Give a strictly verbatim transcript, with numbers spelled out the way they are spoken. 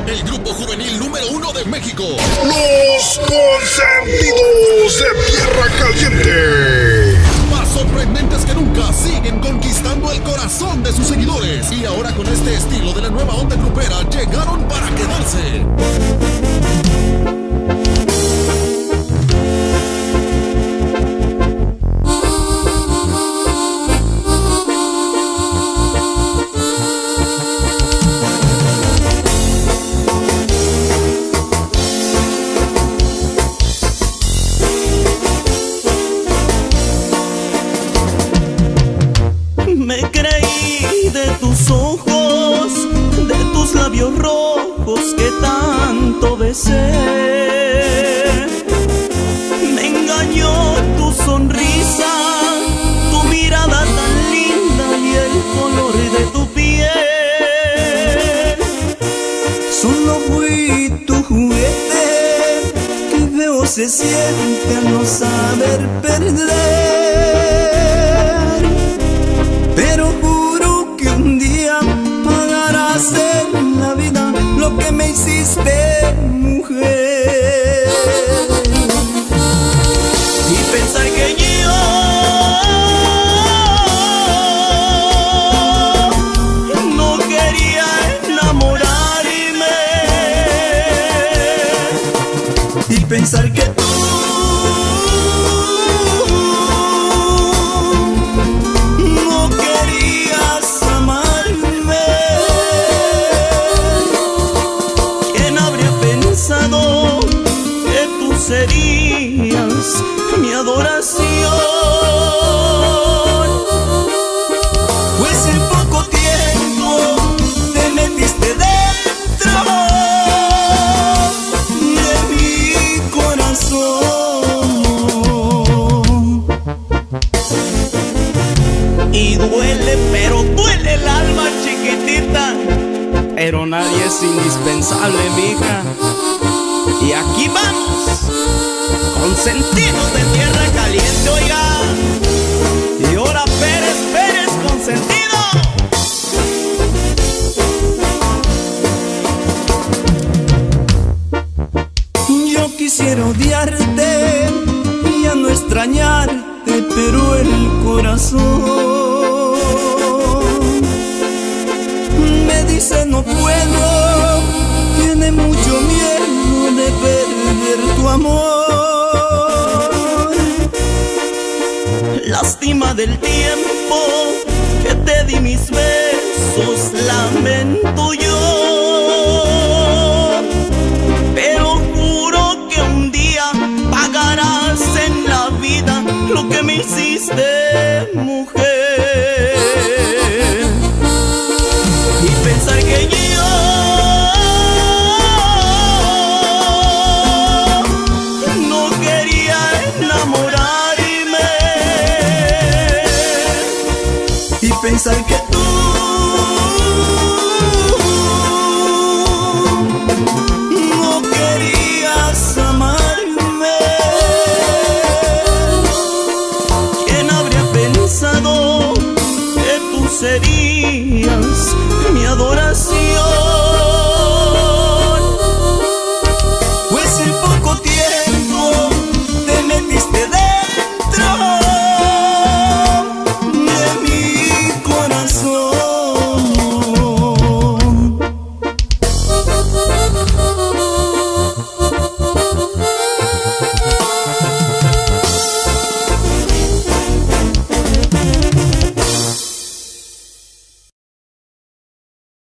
el grupo juvenil número uno de México. Los Consentidos de Tierra Caliente. Más sorprendentes que nunca, siguen conquistando el corazón de sus seguidores. Y ahora con este estilo de la nueva onda grupera, llegaron para quedarse. Me creí de tus ojos, de tus labios rojos que tanto besé. Me engañó tu sonrisa, tu mirada tan linda y el color de tu piel. Solo fui tu juguete, que feo se siente al no saber perder. Pero juro que un día pagarás en la vida lo que me hiciste, mujer. Y pensar que yo no quería enamorarme. Y pensar que tú serías mi adoración. Pues en poco tiempo te metiste dentro de mi corazón. Y duele, pero duele el alma, chiquitita, pero nadie es indispensable, mija. Y aquí vamos, Consentidos de Tierra Caliente, oiga. Y ahora Pérez, Pérez, consentido. Yo quisiera odiarte y ya no extrañarte, pero el corazón me dice no puedo, tiene mucho miedo de perder tu amor. Lástima del tiempo que te di mis besos, lamento yo.